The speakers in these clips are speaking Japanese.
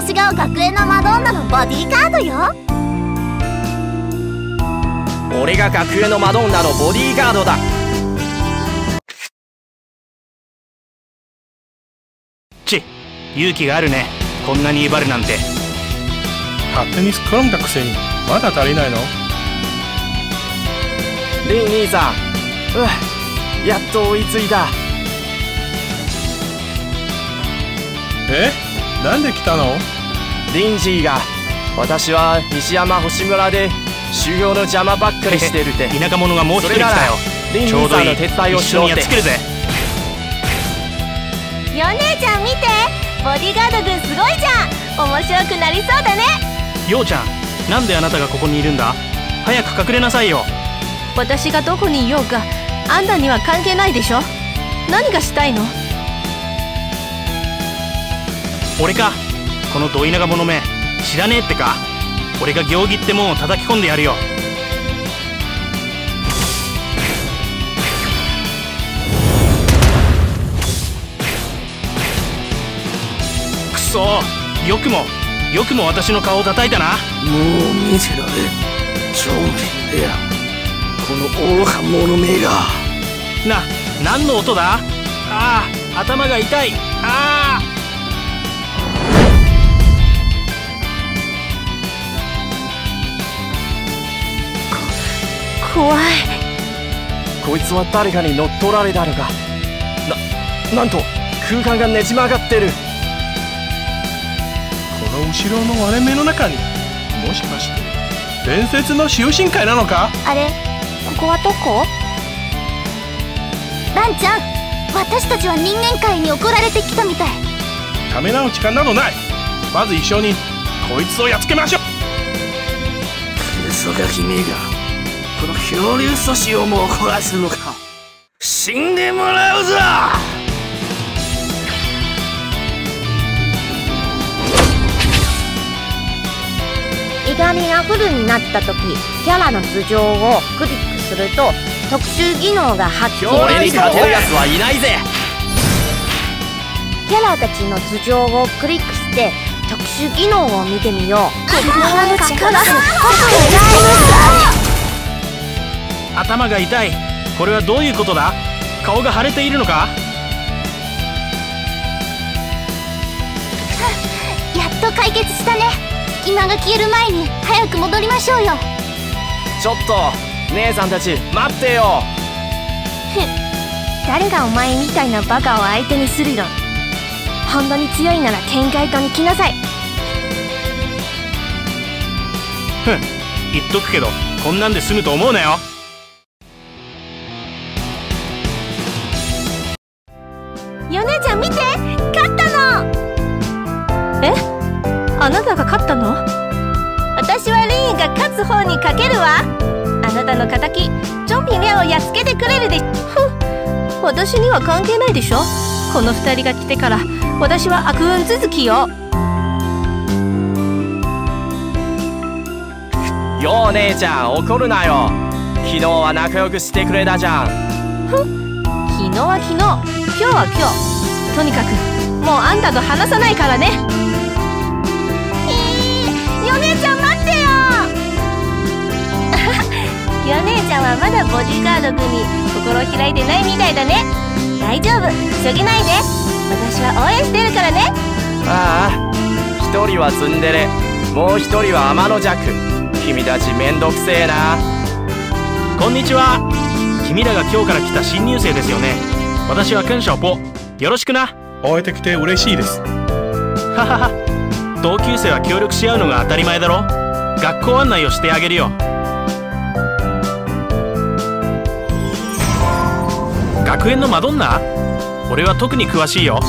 私が学園のマドンナのボディーガードよ。 俺が学園のマドンナのボディーガードだ。 勇気があるね、こんなに威張るなんて。 勝手に突っ込んだくせにまだ足りないの？ リン兄さん、やっと追いついた。 なんで来たの？ リンジーが、私は西山星村で修行の邪魔ばっかりしてるって。 田舎者がもう一人来たよ。 リン兄さんの手伝いをしろって。 一緒にやっつけるぜ。 ヨ姉ちゃん見て、ボディーガード軍すごいじゃん。面白くなりそうだね。 ようちゃん、なんであなたがここにいるんだ？早く隠れなさいよ。 私がどこにいようかあんたには関係ないでしょ。何がしたいの？ 俺か、このど田舎者め知らねえってか。俺が行儀ってもんを叩き込んでやるよ。くそー、よくも私の顔を叩いたな。 もう見てられん。ジョンピンレア、この愚か者めが。 何の音だ？ああ、頭が痛い。ああ。 怖い。 こいつは誰かに乗っ取られたのか。なんと空間がねじ曲がってる。 この後ろの割れ目の中に、もしかして伝説の終身会なのか？ あれ、ここはどこ？ランちゃん、私たちは人間界に怒られてきたみたい。 ためらう時間などない。まず一緒にこいつをやっつけましょう。 クソガキめが、この漂流阻止をも怒らすのか。死んでもらうぞ。 イガリがフルになった時、キャラの頭上をクリックすると特殊技能が発揮。 俺に勝てるやつはいないぜ。 キャラたちの頭上をクリックして特殊技能を見てみよう。 頭が痛い。これはどういうことだ？顔が腫れているのか？ やっと解決したね。隙間が消える前に早く戻りましょうよ。 ちょっと姉さんたち待ってよ。 誰がお前みたいなバカを相手にするよ。本当に強いなら県外島に来なさい。 言っとくけど、こんなんで済むと思うなよ。 ヨネちゃん見て、勝ったの。 あなたが勝ったの？ 私はリンが勝つ方にかけるわ。あなたの敵、ジョンピンレアをやっつけてくれるで。 私には関係ないでしょ。この2人が来てから私は悪運続きよ。 よう姉ちゃん、怒るなよ。昨日は仲良くしてくれたじゃん。 昨日は昨日、今日は今日。とにかくもうあんたと話さないからね。 ヨネちゃん待ってよ。ヨネちゃんはまだボディーガード君に心を開いてないみたいだね。大丈夫、急ぎないで。私は応援してるからね。 ああ、一人はツンデレ、もう一人は天の弱。君たちめんどくせえな。 こんにちは。君らが今日から来た新入生ですよね。私はクンシャオポ。よろしくな。 会えてきて嬉しいです。 ははは。同級生は協力し合うのが当たり前だろ。学校案内をしてあげるよ。学園のマドンナ？俺は特に詳しいよ。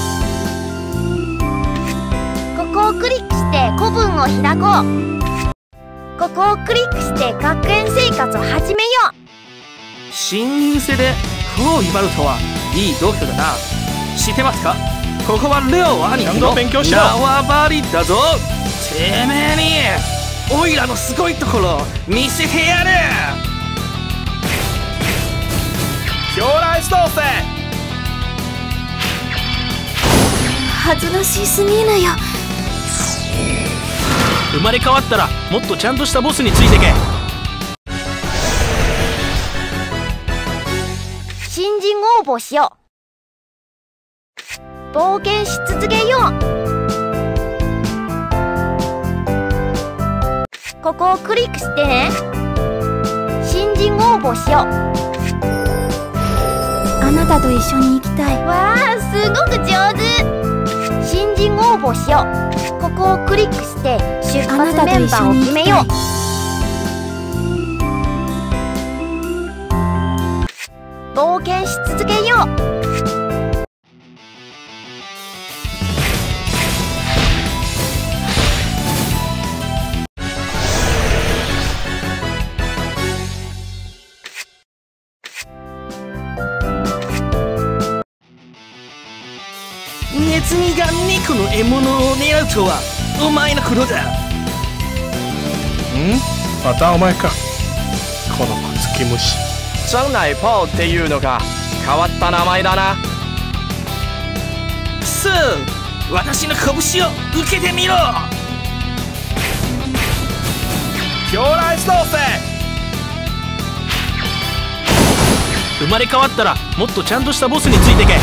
ここをクリックして古文を開こう。ここをクリックして学園生活を始めよう。 新入生で風を威張るとはいい度胸だな。知ってますか？ここはレオ兄貴の縄張りだぞ。てめえにオイラのすごいところ見せてやる。 狂乱しとうぜ。 恥ずかしすぎるよ。 生まれ変わったらもっとちゃんとしたボスについてけ。 新人応募しよう。冒険し続けよう。ここをクリックしてね。新人応募しよう。 あなたと一緒に行きたい。 わあ、すごく上手。新人応募しよう。ここをクリックして出発メンバーを決めよう。冒険し続けよう。 ネズミが肉の獲物を狙うとはお前のことだ。 またお前か、この小月虫。 真奶泡っていうのが変わった名前だな。 そう、私の拳を受けてみろ。 狂来ストーセ。 生まれ変わったらもっとちゃんとしたボスについてけ。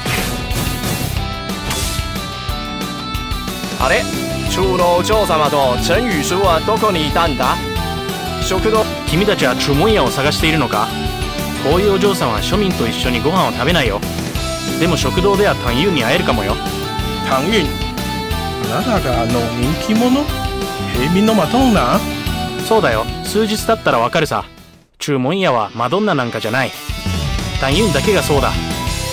あれ、中のお嬢様と陳宇叔はどこにいたんだ。食堂。 君たちはチュモンヤを探しているのか。こういうお嬢さんは庶民と一緒にご飯を食べないよ。でも食堂ではタンユンに会えるかもよ。 タンユン、あなたが人気者、平民のマドンナ。 そうだよ、数日経ったらわかるさ。チュモンヤはマドンナなんかじゃない。タンユンだけがそうだ。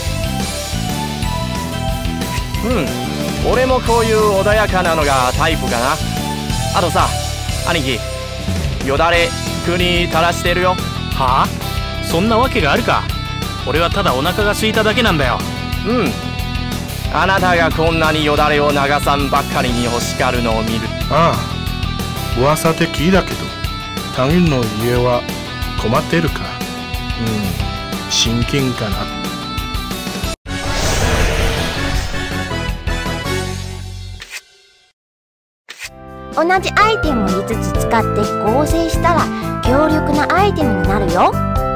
俺もこういう穏やかなのがタイプかな。あとさ、兄貴、よだれ服に垂らしてるよ。 はあ、そんなわけがあるか。俺はただお腹が空いただけなんだよ。 あなたがこんなによだれを流さんばっかりに欲しがるのを見る。 ああ、噂で聞いたけど、タンユンの家は困ってるか。親近かな。 同じアイテムを5つ使って合成したら強力なアイテムになるよ。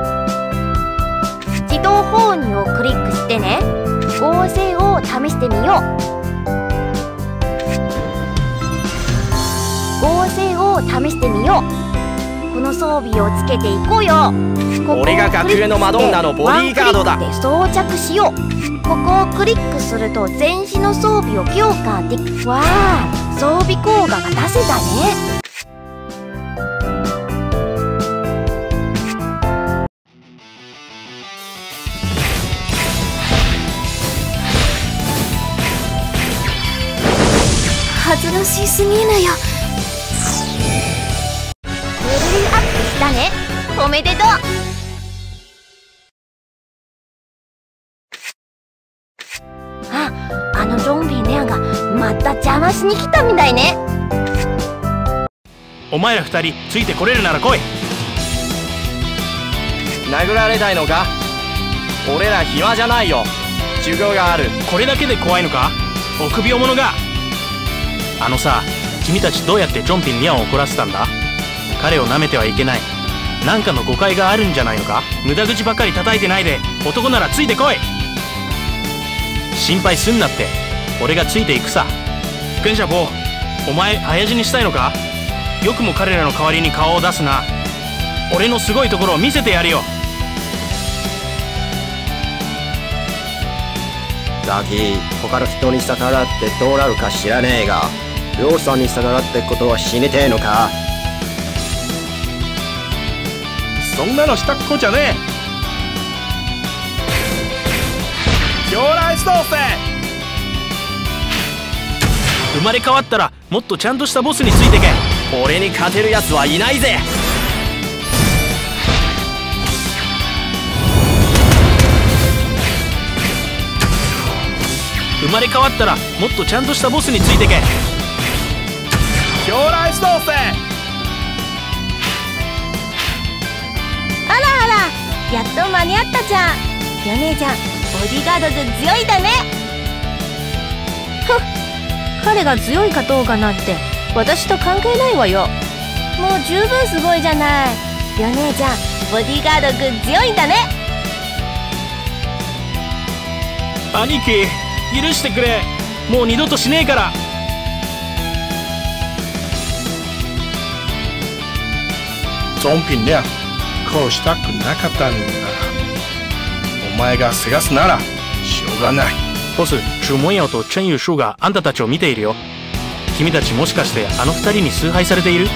自動放入をクリックしてね。合成を試してみよう。合成を試してみよう。この装備をつけていこうよ。 俺が学園のマドンナのボディーガードだ。 ワンクリックで装着しよう。ここをクリックすると全身の装備を強化でき、わあ、装備効果が出せたね。 珍しすぎるよ。 レベルアップしたね。おめでとう。あのゾンビレアがまた邪魔しに来たみたいね。 お前ら二人ついてこれるなら来い。 殴られたいのか。俺ら暇じゃないよ、授業がある。 これだけで怖いのか、臆病者が。あのさ、君たちどうやってジョンピンリアンを怒らせたんだ。彼を舐めてはいけない。なんかの誤解があるんじゃないのか。無駄口ばっかり叩いてないで、男ならついてこい。心配すんなって、俺がついていくさ。クンシャボー、お前早死にしたいのか。よくも彼らの代わりに顔を出すな。俺のすごいところを見せてやるよ。 ガキ、他の人に逆らってどうなるか知らねえが、りょうさんに逆らってことは死にてえのか。 そんなのしたっこじゃねえ。狂来ストーセ。 生まれ変わったらもっとちゃんとしたボスについてけ。 俺に勝てるやつはいないぜ。 生まれ変わったらもっとちゃんとしたボスについてけ。 狂来ストーセ。 あらあら、やっと間に合ったじゃん。ヨネちゃん、ボディーガードで強いだね。 彼が強いかどうかなんて私と関係ないわよ。 もう十分すごいじゃない。ヨネちゃん、ボディーガードくん強いんだね。 兄貴、許してくれ。もう二度としねえから。 ゾンピン亮、こうしたくなかったんだ。お前がせがすならしょうがない。 ボス、朱文耀と陳友樹があんたたちを見ているよ。君たちもしかしてあの二人に崇拝されている？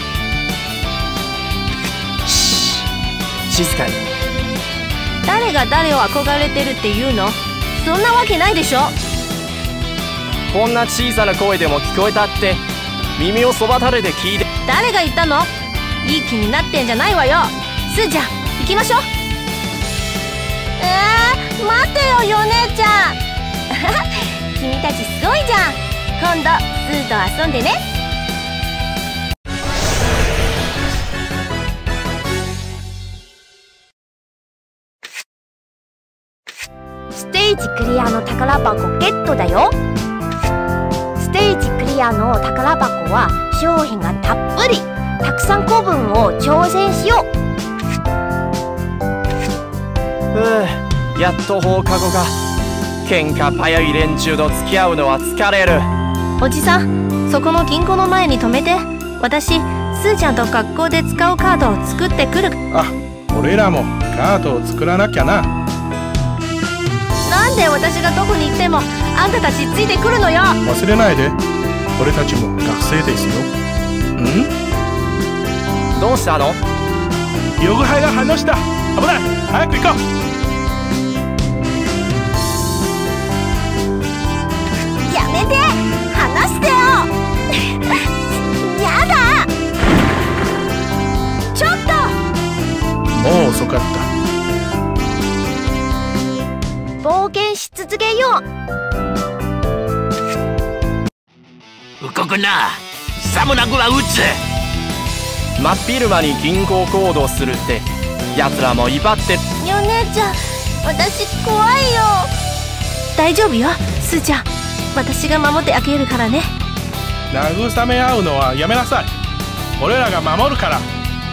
静かに。 誰が誰を憧れてるっていうの？そんなわけないでしょ。 こんな小さな声でも聞こえたって耳をそば垂れて聞いて。 誰が言ったの？いい気になってんじゃないわよ。スーちゃん、行きましょう。 待ってよ、ヨネちゃん。君たちすごいじゃん。今度スーと遊んでね。ステージクリアの宝箱ゲットだよ。ステージクリアの宝箱は商品がたっぷり。たくさん古文を挑戦しよう。やっと放課後か。喧嘩早い連中と付き合うのは疲れる。 おじさん、そこの金庫の前に止めて。私、スーちゃんと学校で使うカードを作ってくる。 あ、俺らもカードを作らなきゃな。 なんで私がどこに行ってもあんたたちついてくるのよ。 忘れないで、俺たちも学生ですよ。 どうしたの？ ヨグハイが反応した。危ない、早く行こう。 やめて、離してよ。やだ。ちょっと。 もう遅かった。 冒険し続けよう。動くな。さもなくは撃つ。 真っ昼間に銀行行動するって奴らも威張って。 ヨネちゃん、私怖いよ。 大丈夫よ、スーちゃん。私が守ってあげるからね。 慰め合うのはやめなさい。俺らが守るから。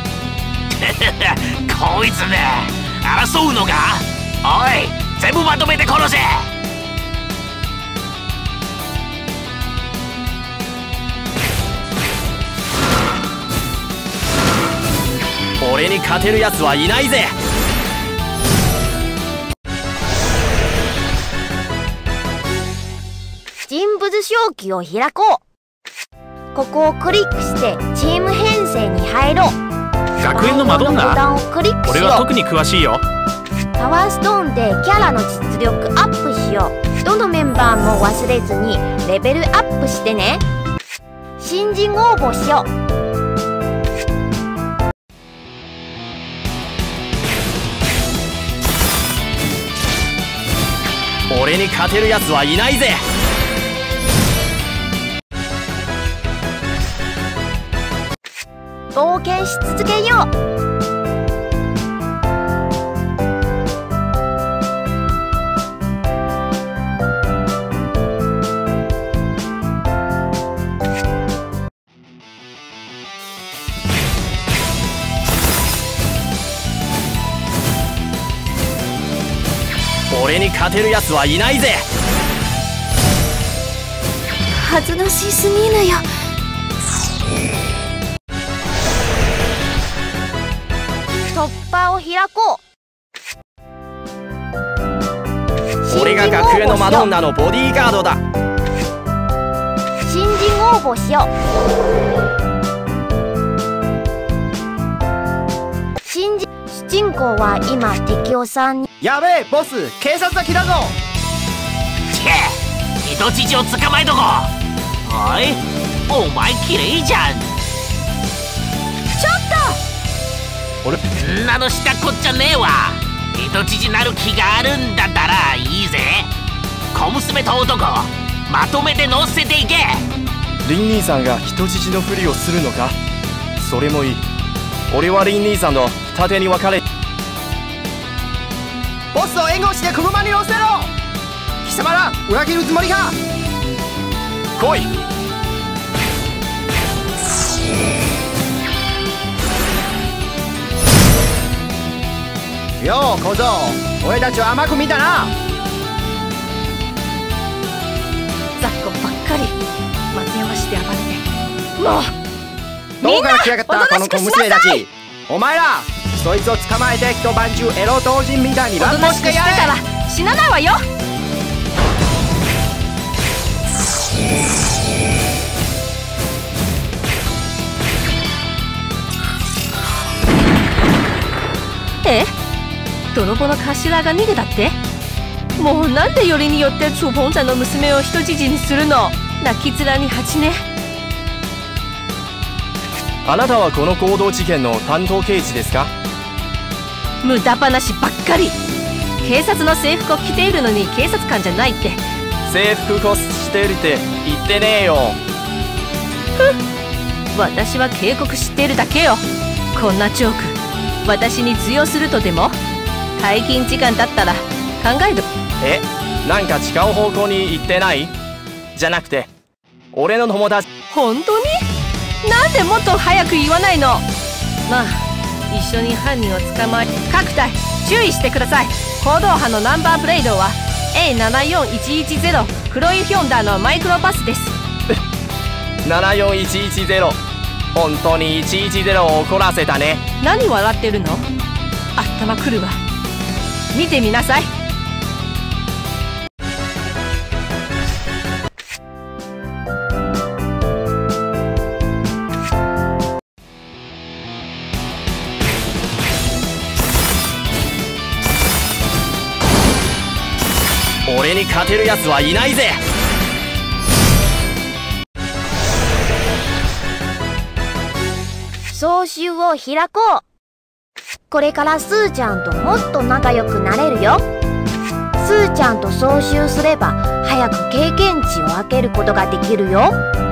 こいつめ、争うのか？おい、全部まとめて殺せ。 俺に勝てる奴はいないぜ。 人物表記を開こう。ここをクリックしてチーム編成に入ろう。 学園のマドンナ？ ボタンをクリックしよう。 俺は特に詳しいよ。 パワーストーンでキャラの実力アップしよう。どのメンバーも忘れずにレベルアップしてね。新人応募しよう。 俺に勝てる奴はいないぜ。 冒険し続けよう。 俺に勝てる奴はいないぜ。 恥ずかしすぎるよ。突破を開こう。 俺が学園のマドンナのボディーガードだ。 新人応募しよう。主人公は今敵を3人。 やべえ、ボス、警察が来たぞ。 人質を捕まえとこ。おい、お前きれいじゃん。 ちょっと俺んなのしたこっちゃねえわ。人質なる気があるんだったらいいぜ。小娘と男まとめて乗せていけ。 リン兄さんが人質のふりをするのか？それもいい。俺はリン兄さんと縦に分かれ。 ボスを援護して車に乗せろ。貴様ら裏切るつもりか？ 来い。 よう小僧、俺たちを甘く見たな。 雑魚ばっかり松山市で暴れて、もうどこから来やがったこの小娘たち。お前らそいつを捕まえて一晩中エロ同人みたいにおと乱暴しなしくしてたてやれ。 ら死なないわよ。え、泥棒の頭が逃げたって？もうなんでよりによって楚鹏ちゃんの娘を人質にするの？泣き面に蜂ね。 あなたはこの行動事件の担当刑事ですか？ 無駄話ばっかり。警察の制服を着ているのに警察官じゃないって。 制服コスしてるって言ってねえよ。 私は警告しているだけよ。こんなジョーク私に通用するとでも？退勤時間だったら考える。 え、なんか違う方向に行ってない？じゃなくて俺の友達。 本当に？なんでもっと早く言わないの？まあ一緒に犯人を捕まえ、各隊注意してください。行動派のナンバープレートは A74110 黒いヒョンダのマイクロバスです。 74110、本当に110を怒らせたね。 何笑ってるの？頭くるわ。見てみなさい。 俺に勝てるやつはいないぜ。 総集を開こう。これからスーちゃんともっと仲良くなれるよ。スーちゃんと総集すれば早く経験値を分けることができるよ。